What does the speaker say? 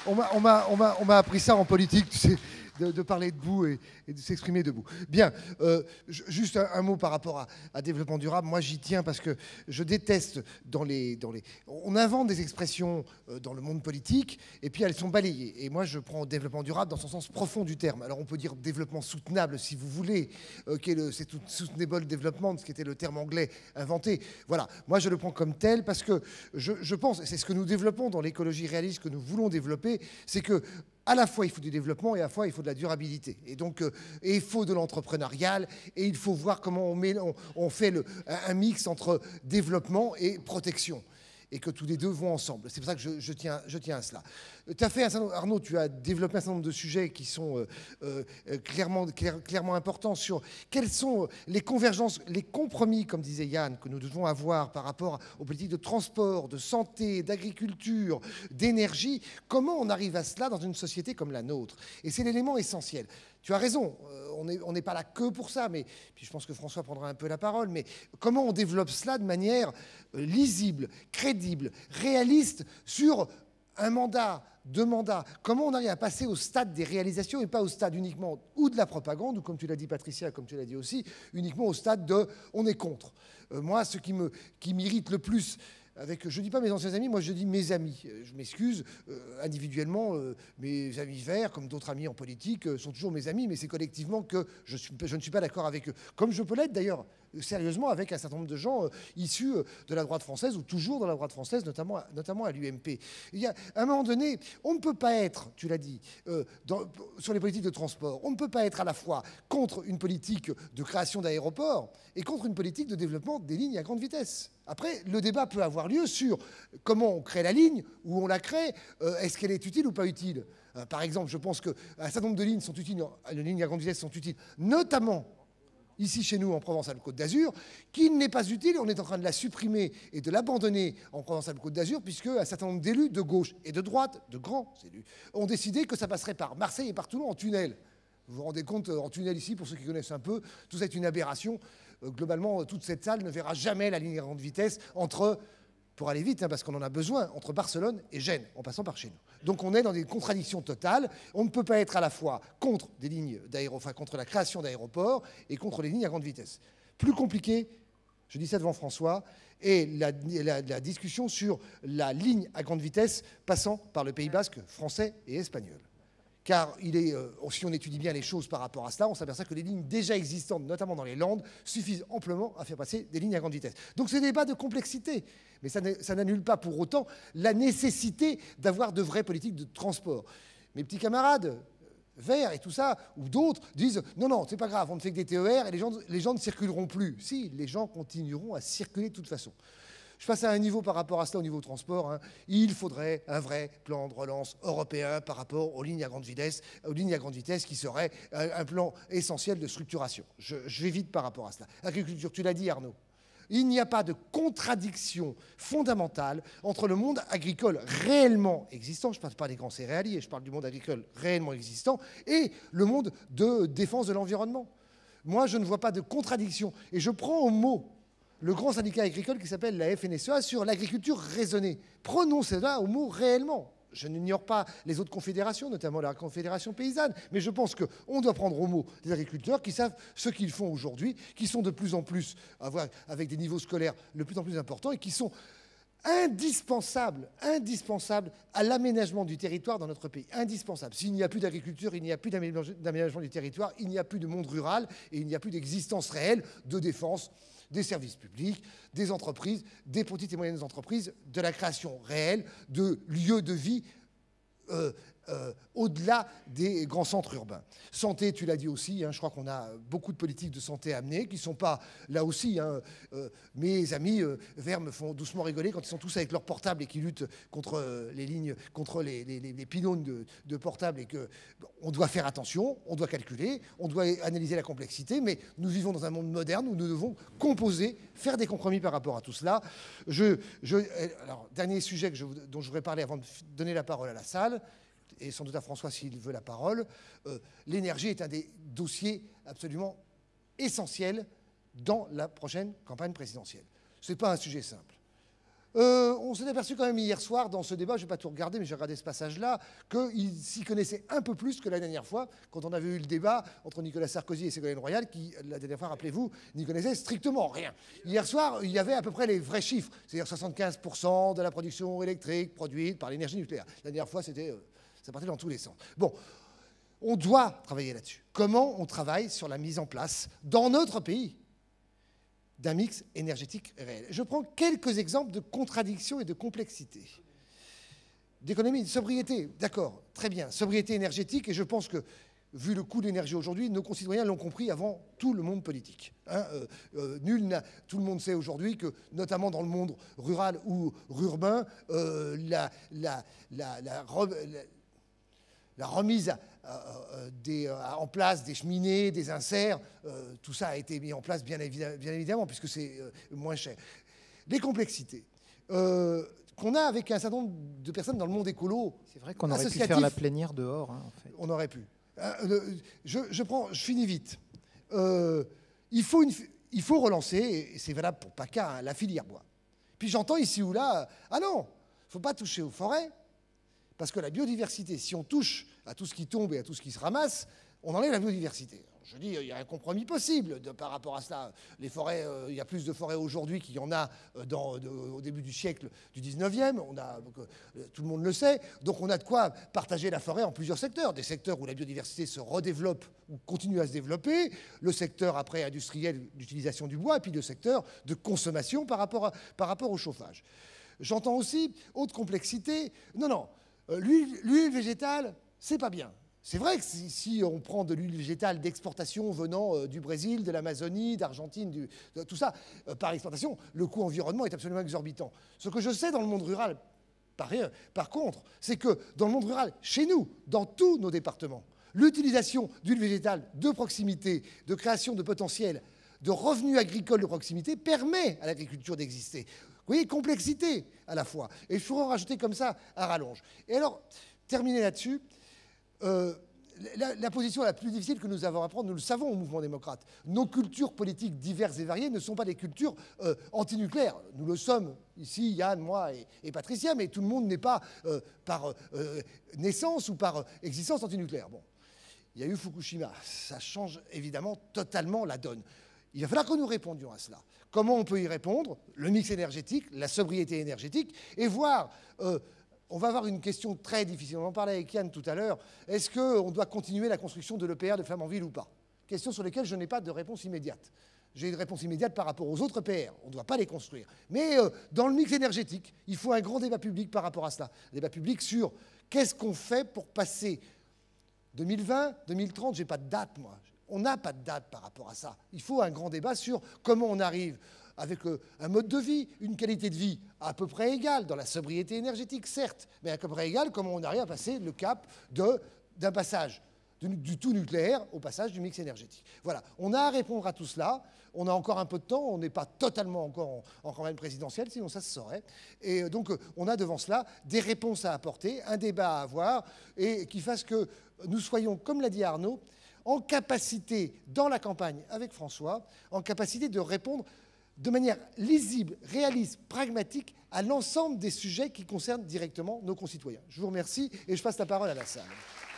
On m'a appris ça en politique, tu sais, de parler debout et de s'exprimer debout. Bien, juste un mot par rapport à développement durable. Moi, j'y tiens parce que je déteste On invente des expressions dans le monde politique et puis elles sont balayées. Et moi, je prends développement durable dans son sens profond du terme. Alors, on peut dire développement soutenable si vous voulez, c'est tout sustainable development, ce qui était le terme anglais inventé. Voilà, moi, je le prends comme tel parce que je pense, et c'est ce que nous développons dans l'écologie réaliste que nous voulons développer, c'est que à la fois il faut du développement et à la fois il faut de la durabilité. Et donc, et il faut de l'entrepreneurial et il faut voir comment on fait un mix entre développement et protection. Et que tous les deux vont ensemble. C'est pour ça que je tiens à cela. Arnaud, tu as développé un certain nombre de sujets qui sont clairement importants sur quelles sont les convergences, les compromis, comme disait Yann, que nous devons avoir par rapport aux politiques de transport, de santé, d'agriculture, d'énergie. Comment on arrive à cela dans une société comme la nôtre? Et c'est l'élément essentiel. Tu as raison, on n'est pas là que pour ça, mais puis je pense que François prendra un peu la parole, mais comment on développe cela de manière lisible, crédible, réaliste sur un mandat, 2 mandats? Comment on arrive à passer au stade des réalisations et pas au stade uniquement ou de la propagande, ou comme tu l'as dit Patricia, comme tu l'as dit aussi, uniquement au stade de on est contre. Moi, ce qui m'irrite le plus, je ne dis pas mes anciens amis, moi je dis mes amis. Je m'excuse, individuellement, mes amis verts, comme d'autres amis en politique, sont toujours mes amis, mais c'est collectivement que je ne suis pas d'accord avec eux. Comme je peux l'être d'ailleurs, sérieusement, avec un certain nombre de gens issus de la droite française, ou toujours dans la droite française, notamment à l'UMP. À un moment donné, on ne peut pas être, tu l'as dit, sur les politiques de transport, on ne peut pas être à la fois contre une politique de création d'aéroports et contre une politique de développement des lignes à grande vitesse. Après, le débat peut avoir lieu sur comment on crée la ligne, où on la crée, est-ce qu'elle est utile ou pas utile. Par exemple, je pense qu'un certain nombre de lignes sont utiles, les lignes à grande vitesse sont utiles, notamment ici chez nous en Provence-Alpes-Côte d'Azur, qui n'est pas utile, on est en train de la supprimer et de l'abandonner en Provence-Alpes-Côte d'Azur, puisque un certain nombre d'élus de gauche et de droite, de grands élus, ont décidé que ça passerait par Marseille et par Toulon en tunnel. Vous vous rendez compte, en tunnel ici, pour ceux qui connaissent un peu, tout ça est une aberration. Globalement, toute cette salle ne verra jamais la ligne à grande vitesse pour aller vite, parce qu'on en a besoin, entre Barcelone et Gênes, en passant par chez nous. Donc on est dans des contradictions totales. On ne peut pas être à la fois contre contre la création d'aéroports et contre les lignes à grande vitesse. Plus compliqué, je dis ça devant François, et la discussion sur la ligne à grande vitesse passant par le Pays Basque français et espagnol. Car si on étudie bien les choses par rapport à cela, on s'aperçoit que les lignes déjà existantes, notamment dans les Landes, suffisent amplement à faire passer des lignes à grande vitesse. Donc c'est un débat de complexité, mais ça n'annule pas pour autant la nécessité d'avoir de vraies politiques de transport. Mes petits camarades verts et tout ça, ou d'autres, disent « Non, c'est pas grave, on ne fait que des TER et les gens ne circuleront plus. » Si, les gens continueront à circuler de toute façon. Je passe à un niveau par rapport à cela, au niveau transport. Il faudrait un vrai plan de relance européen par rapport aux lignes à grande vitesse, qui serait un plan essentiel de structuration. Je vais vite par rapport à cela. Agriculture, tu l'as dit Arnaud. Il n'y a pas de contradiction fondamentale entre le monde agricole réellement existant, je ne parle pas des grands céréaliers, je parle du monde agricole réellement existant, et le monde de défense de l'environnement. Moi, je ne vois pas de contradiction. Et je prends au mot le grand syndicat agricole qui s'appelle la FNSEA sur l'agriculture raisonnée. Prenons cela au mot réellement. Je n'ignore pas les autres confédérations, notamment la Confédération paysanne, mais je pense qu'on doit prendre au mot des agriculteurs qui savent ce qu'ils font aujourd'hui, qui sont de plus en plus, avec des niveaux scolaires de plus en plus importants et qui sont indispensables à l'aménagement du territoire dans notre pays. Indispensables. S'il n'y a plus d'agriculture, il n'y a plus d'aménagement du territoire, il n'y a plus de monde rural et il n'y a plus d'existence réelle de défense des services publics, des entreprises, des petites et moyennes entreprises, de la création réelle de lieux de vie au-delà des grands centres urbains. Santé, tu l'as dit aussi, je crois qu'on a beaucoup de politiques de santé à amener qui ne sont pas, là aussi, mes amis verts me font doucement rigoler quand ils sont tous avec leurs portables et qui luttent contre les lignes, contre les pylônes de portables et qu'on doit faire attention, on doit calculer, on doit analyser la complexité, mais nous vivons dans un monde moderne où nous devons composer, faire des compromis par rapport à tout cela. Alors, dernier sujet dont je voudrais parler avant de donner la parole à la salle, et sans doute à François s'il veut la parole, l'énergie est un des dossiers absolument essentiels dans la prochaine campagne présidentielle. Ce n'est pas un sujet simple. On s'est aperçu quand même hier soir dans ce débat, je ne vais pas tout regarder, mais j'ai regardé ce passage-là, qu'il s'y connaissait un peu plus que la dernière fois, quand on avait eu le débat entre Nicolas Sarkozy et Ségolène Royal, qui, la dernière fois, rappelez-vous, n'y connaissait strictement rien. Hier soir, il y avait à peu près les vrais chiffres, c'est-à-dire 75% de la production électrique produite par l'énergie nucléaire. La dernière fois, ça partait dans tous les sens. Bon, on doit travailler là-dessus. Comment on travaille sur la mise en place, dans notre pays, d'un mix énergétique réel. Je prends quelques exemples de contradictions et de complexité. D'économie, de sobriété, d'accord, très bien, sobriété énergétique, et je pense que, vu le coût de l'énergie aujourd'hui, nos concitoyens l'ont compris avant tout le monde politique. Hein, tout le monde sait aujourd'hui que, notamment dans le monde rural ou urbain, la remise en place des cheminées, des inserts, tout ça a été mis en place bien évidemment, puisque c'est moins cher. Les complexités qu'on a avec un certain nombre de personnes dans le monde écolo. C'est vrai qu'on aurait pu faire la plénière dehors, hein, en fait. On aurait pu. Je finis vite. Il faut relancer, et c'est valable pour PACA, hein, la filière bois. Puis j'entends ici ou là, ah non, il ne faut pas toucher aux forêts, parce que la biodiversité, si on touche à tout ce qui tombe et à tout ce qui se ramasse, on enlève la biodiversité. Je dis, il y a un compromis possible par rapport à cela. Les forêts, il y a plus de forêts aujourd'hui qu'il y en a au début du siècle du 19e. Tout le monde le sait. Donc on a de quoi partager la forêt en plusieurs secteurs. Des secteurs où la biodiversité se redéveloppe ou continue à se développer. Le secteur après industriel d'utilisation du bois. Et puis le secteur de consommation par rapport au chauffage. J'entends aussi, autre complexité, non, l'huile végétale, c'est pas bien. C'est vrai que si on prend de l'huile végétale d'exportation venant du Brésil, de l'Amazonie, d'Argentine, de tout ça, par exportation, le coût environnement est absolument exorbitant. Ce que je sais dans le monde rural, par contre, c'est que dans le monde rural, chez nous, dans tous nos départements, l'utilisation d'huile végétale de proximité, de création de potentiel, de revenus agricoles de proximité, permet à l'agriculture d'exister. Vous voyez, complexité à la fois. Et je pourrais en rajouter comme ça à rallonge. Et alors, terminer là-dessus, la position la plus difficile que nous avons à prendre, nous le savons au mouvement démocrate. Nos cultures politiques diverses et variées ne sont pas des cultures antinucléaires. Nous le sommes ici, Yann, moi et Patricia, mais tout le monde n'est pas par naissance ou par existence antinucléaire. Bon, il y a eu Fukushima. Ça change évidemment totalement la donne. Il va falloir que nous répondions à cela. Comment on peut y répondre? Le mix énergétique, la sobriété énergétique, et voir... on va avoir une question très difficile. On en parlait avec Yann tout à l'heure. Est-ce qu'on doit continuer la construction de l'EPR de Flamanville ou pas? Question sur laquelle je n'ai pas de réponse immédiate. J'ai une réponse immédiate par rapport aux autres PR. On ne doit pas les construire. Mais dans le mix énergétique, il faut un grand débat public par rapport à cela. Un débat public sur qu'est-ce qu'on fait pour passer 2020, 2030, je n'ai pas de date, moi. On n'a pas de date par rapport à ça. Il faut un grand débat sur comment on arrive avec un mode de vie, une qualité de vie à peu près égale, dans la sobriété énergétique, certes, mais à peu près égale, comment on arrive à passer le cap d'un passage du tout nucléaire au passage du mix énergétique. Voilà, on a à répondre à tout cela, on a encore un peu de temps, on n'est pas totalement encore en campagne présidentielle, sinon ça se saurait. Et donc on a devant cela des réponses à apporter, un débat à avoir, et qui fasse que nous soyons, comme l'a dit Arnaud, en capacité, dans la campagne avec François, en capacité de répondre de manière lisible, réaliste, pragmatique à l'ensemble des sujets qui concernent directement nos concitoyens. Je vous remercie et je passe la parole à la salle.